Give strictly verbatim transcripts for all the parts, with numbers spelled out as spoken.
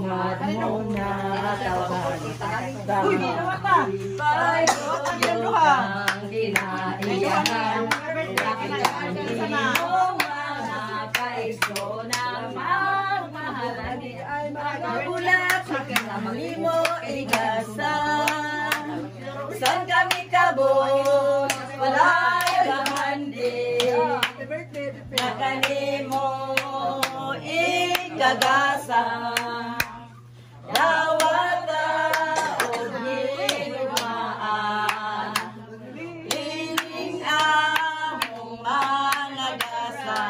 sumad mo na tawagan. Uy, ginawa ka! Ay, doon ang ginaiyahan. Lakihan ninong mga kaiso na magmahalan. Mga bulat, magkasama mo igasan. Saan kami kabos, wala'y bahandi. Nakanimo ikagasa. Dawata o hinugmaan. Ining among mga gasa.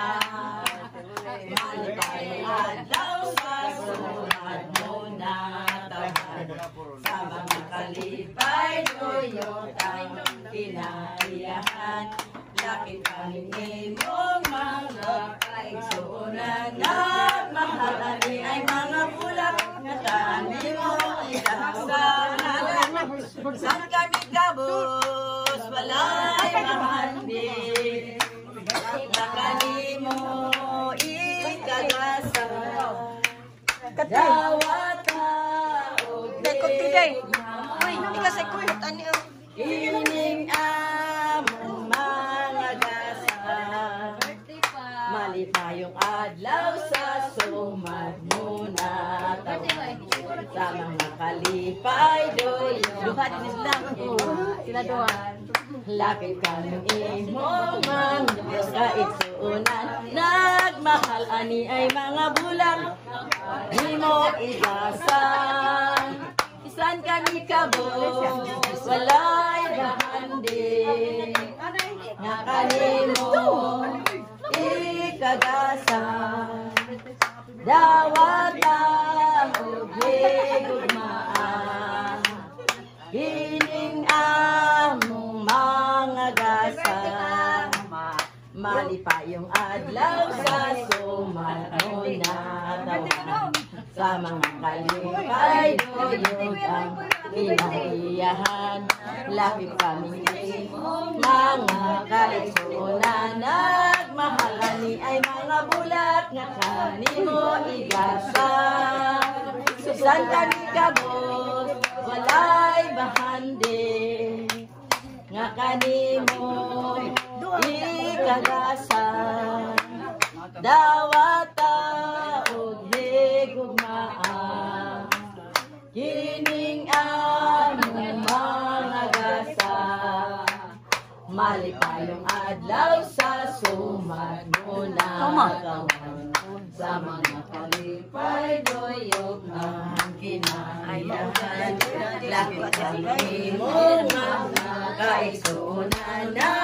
Malipay adlaw sa surat mo na tahan. Sa mga kalipay doyot ang kinaiyahan. Lakit kami mong mga kaigsunan. Nagmahalani ay mga bulak na kami mo ikasanan. Saan kami kabos, wala'y mahandi. Na kami mo ikagasa. Dawata o day. Uy, ikasay ko yung tani ang ining among mga gasa. Malipayong adlaw sa sumad mo na tawagan. Sa mga kalipay doy duha din lang sila doan. Lakit kaming imong mga kaigsunan. Nagmahal ani ay mga bulang di mo igasan. Isan kami kabos, wala'y bahandi. Nga kanimo ikagasa. Dawata o higugmaan. Hining among mga gasa. Malipayong adlaw sa sumano na tawagan. Sa mga kalipay doyot ang kinaiyahan. Lapit kami mga kaigsunan. Nagmahalani ay mga bulat nga kanimo igasan. Saan kami kabos, wala'y bahandi. Nga kanimo ikagasan. Dawata o higugmaan. Kining among mga gasa. Malipayong adlaw sa sumad mo na tawagan. Sa mga kalipay doyot ng kinaiyahan. Lakit kami mo mga kaigsunan.